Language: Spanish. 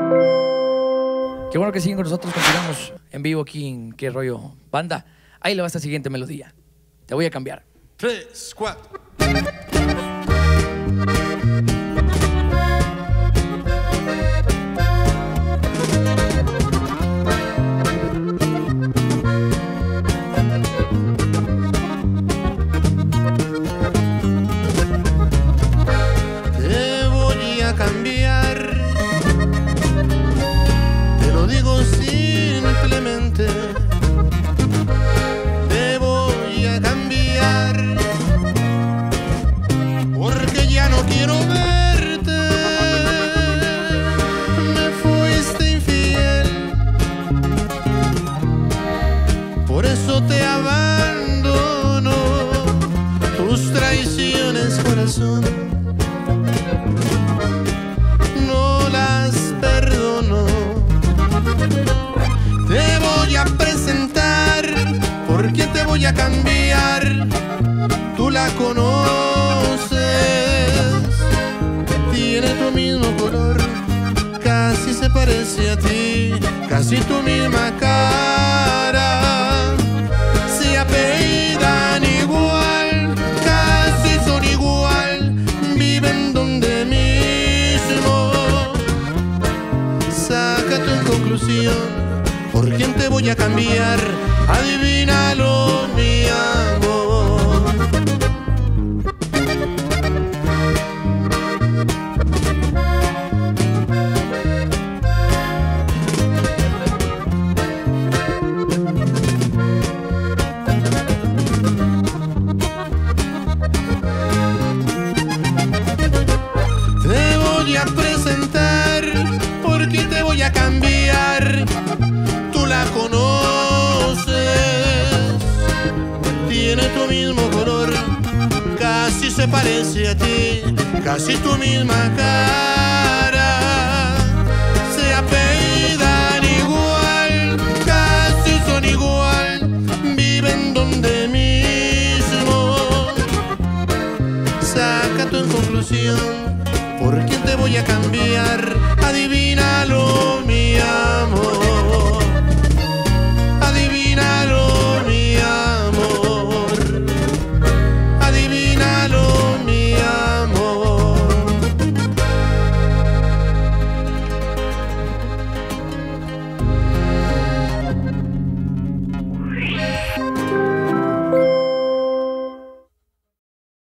Qué bueno que siguen con nosotros. Continuamos en vivo aquí en Qué Rollo Banda. Ahí le va esta siguiente melodía. Te voy a cambiar. 3, 4. Te voy a cambiar, te lo digo simplemente. Te voy a cambiar, porque ya no quiero verte. Me fuiste infiel, por eso te abandono. Tus traiciones, corazón, no las perdono. Te voy a presentar, porque te voy a cambiar. Tú la conoces, tiene tu mismo color, casi se parece a ti, casi tu misma cara. Se apellidan igual, casi son igual, viven donde mismo. Saca tu conclusión, ¿por quién te voy a cambiar? Adivínalo, mi amor. Te voy a presentar, porque te voy a cambiar. Tú la conoces, tiene tu mismo color, casi se parece a ti, casi tu misma cara. Se apellidan igual, casi son igual, viven donde mismo. Saca tu conclusión, ¿por quién te voy a cambiar? Adivina.